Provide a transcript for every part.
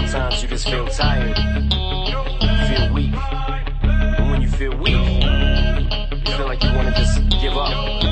Sometimes you just feel tired, feel weak. And when you feel weak, you feel like you wanna just give up.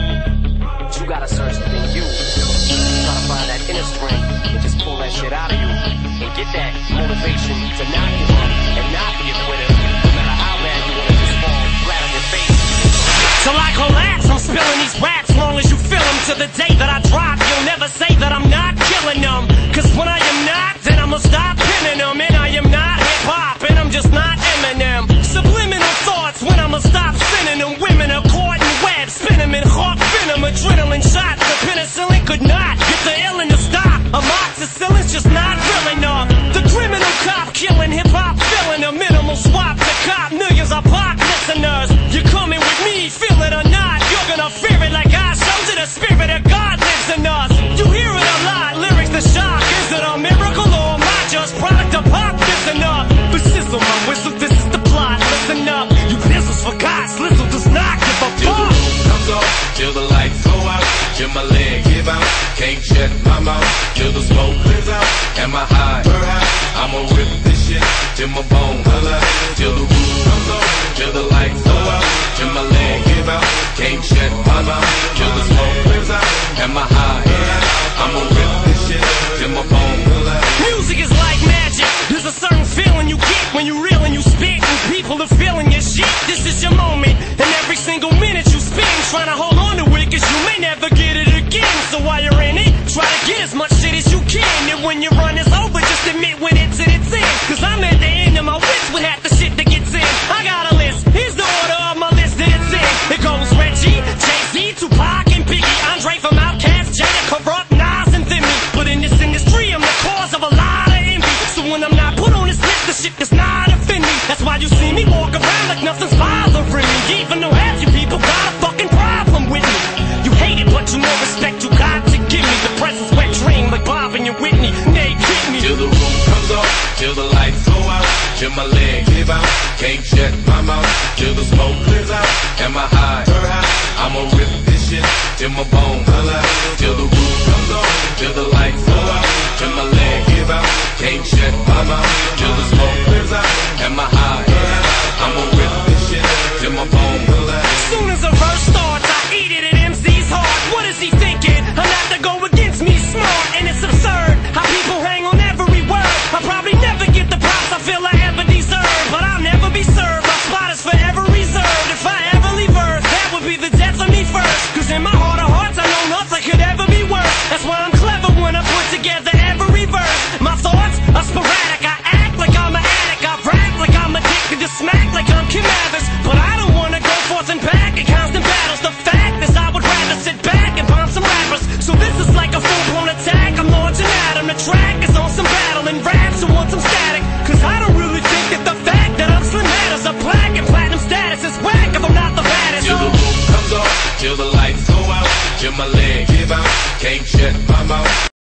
But you gotta search within you. Try to find that inner strength and just pull that shit out of you. And get that motivation to not give up and not be a quitter. No matter how bad you wanna just fall flat on your face. Till I collapse, I'm spilling these raps long as you feel them. To the day that I drop, you'll never say that I'm not killing them. Cause when I am not, then I'ma stop pinning them. And I am not hip-hop, and I'm just not Eminem. Subliminal thoughts when I'ma stop spinning them. Women are caught in webs, spin them in hawk venom. Adrenaline shots, the penicillin could not get the illin to stop. Amoxicillin's just not real enough. The criminal cop killing hip-hop, filling a minimal swap to cop millions of pop listeners. You're coming with me, feel it or not, you're gonna fear it like I showed you. The spirit of God lives in us. You hear it a lot, lyrics to shock. Is it a miracle or am I just product of pop? Listen up, but sizzle my whistle, this is the plot. Listen up, you pistols for God, Slizzle does not give a Till the fuck. roof comes off, till the lights go out, till my leg give out, can't shut my mouth, till the smoke clears out, am I high? I'ma rip this shit till my bones alive, till the roof comes off, till the lights go out, till my leg give out, can't shut my mouth, till the smoke clears out, am I high? I'ma rip this shit till my bones alive. Music is like magic. There's a certain feeling you get when you reel and you spit, and people are feeling your shit. This is your moment, and every single minute you spend trying to hold on to it, cause you may never get it again. So while you're in it, try to get as much shit as you can. And when your run is over, just admit when it's in its end. Cause I'm at the end of my wits with half the shit that gets in. I got a list, here's the order of my list that it's in. It goes Reggie, Jay-Z, Tupac, and Biggie, Andre from Outkast, Jada, Corrupt, Nas, and Thimmy. But in this industry, I'm the cause of a lot of envy. So when I'm not put on this list, the shit does not offend me. That's why you see me walk around like nothing's bothering me. Even though half you people got a fucking problem with me. You hate it, but you know respect you got to give me. The presence wet dream like Bob and your Whitney. Nay, get me. Till the roof comes off, till the lights go out, till my leg give out, can't shut my mouth, till the smoke clears out, am I high? I'ma rip this shit till my bones alive, till the roof comes off, till the lights go out, till my leg give out, can't shut my mouth, till the smoke clears out, am I high? I'ma rip this shit till my bones alive. Soon as a verse starts, I eat it at MC's heart. What is he thinking? Not to go against me, smart, and it's absurd how people hang on every word. I probably never get the props I feel I ever deserve, but I'll never be served. My spot is forever reserved. If I ever leave Earth, that would be the death of me first. Cause in my heart of hearts, I know nothing could ever be worse. That's why I'm clever when I put together every verse. My thoughts are sporadic. I act like I'm an addict. I rap like I'm addicted to smack like I'm Kim Mathers. But I don't wanna go forth and back in constant battles. The fact is I would rather sit back and bomb some rappers. So this is like a full-blown attack. I'm launching at 'em. The track is on some battle and raps who want some static. Cause I don't really think that the fact that I'm slim matters. A plaque and platinum status is whack if I'm not the baddest. Till the roof comes off, till the lights go out, till my leg give out, can't shut my mouth.